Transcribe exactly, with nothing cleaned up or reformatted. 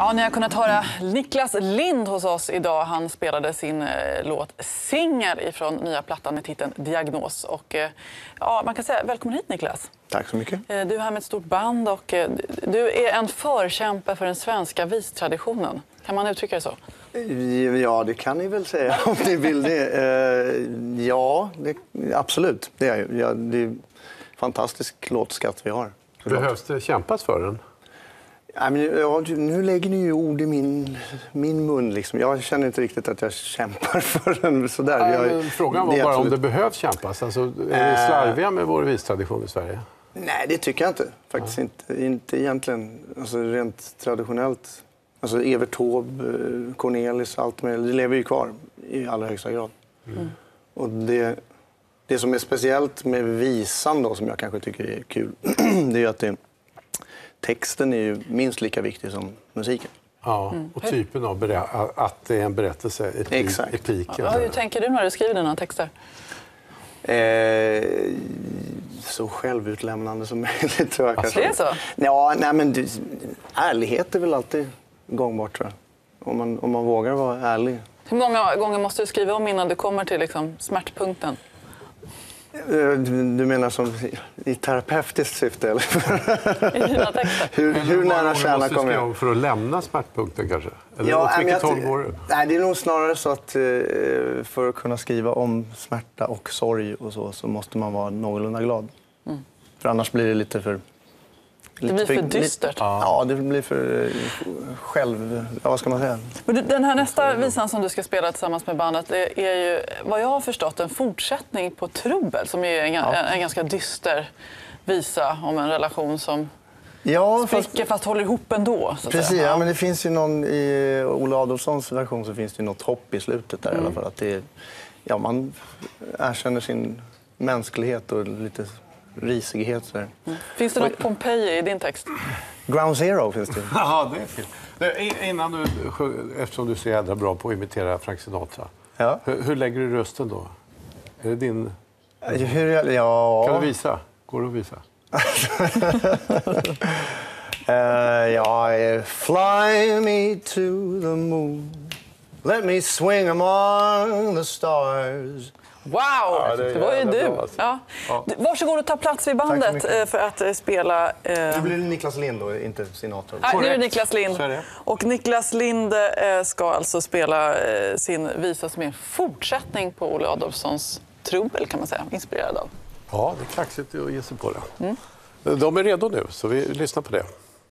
Ja, ni har kunnat höra Niklas Lind hos oss idag. Han spelade sin eh, låt Singer ifrån nya plattan med titeln Diagnos. Och, eh, ja, man kan säga välkommen hit, Niklas. Tack så mycket. Eh, du är här med ett stort band och eh, du är en förkämpe för den svenska vistraditionen. Kan man uttrycka det så? Ja, det kan ni väl säga om ni vill det. Eh, ja, det, absolut. Det är, ja, det är en fantastisk låtskatt vi har. Behövs det kämpas för den? Ja, men, ja, nu lägger ni ju ord i min, min mun. Liksom. Jag känner inte riktigt att jag kämpar för den. Sådär. Ja, jag, frågan var bara absolut... om det behövs kämpas. Alltså, är vi slarviga med vår vistradition i Sverige? Nej, det tycker jag inte. Faktiskt ja. inte, inte egentligen. Alltså, rent traditionellt. Alltså, Evert Taube, Cornelis, allt med, det lever ju kvar i allra högsta grad. Mm. Och det, det som är speciellt med visan då, som jag kanske tycker är kul, det är att det, texten är ju minst lika viktig som musiken. Ja, mm. och typen av berä- att det är en berättelse, epik. Exakt. epik ja, hur tänker du när du skriver dina texter? Eh, så självutlämnande som möjligt, tror jag. Alltså, det är så? Ja, nej, men det, ärlighet är väl alltid gångbart, tror jag. Om man, om man vågar vara ärlig. Hur många gånger måste du skriva om innan du kommer till liksom, smärtpunkten? Du, du menar som i terapeutiskt syfte, eller? I dina texter? hur, hur nära kärna kommer jag? För att lämna smärtpunkten kanske? Eller ja, åt vilket jag, håll går det? Nej, det är nog snarare så att eh, för att kunna skriva om smärta och sorg och så, så måste man vara någorlunda glad. Mm. För annars blir det lite för... Det blir för, för dystert. Ja, det blir för själv... Ja, vad ska man säga? Den här nästa visan som du ska spela tillsammans med bandet är ju, vad jag har förstått, en fortsättning på Trubbel, som är en, ja. en ganska dyster visa om en relation som ja, spricker fast, fast håller ihop ändå. Så precis, ja. ja, men det finns ju någon i Olle Adolfssons version, så finns det ju något hopp i slutet där mm. i alla fall. Att det, ja, man erkänner sin mänsklighet och lite... risighet. Så. Mm. Finns det något Pompeji i din text? Ground Zero finns det. Ja, det är fint. Du, innan du, eftersom du är så jävla bra på att imitera Frank Sinatra, ja. hur, hur lägger du rösten då? Är det din... Hur, ja. Kan du visa? Går det att visa? uh, ja, fly me to the moon. Let me swing among the stars. Wow, ja, det, det var ju du. Alltså. Ja. Ja. Varsågod och ta plats vid bandet för att spela... Eh... Nu blir det Niklas Lind då, inte Sinatra. Nej, nu är det Niklas Lind. Och Niklas Lind eh, ska alltså spela eh, sin visa som är en fortsättning på Olle Adolphssons Trubbel, kan man säga. Inspirerad av. Ja, det är kaxigt att ge sig på det. Mm. De är redo nu, så vi lyssnar på det.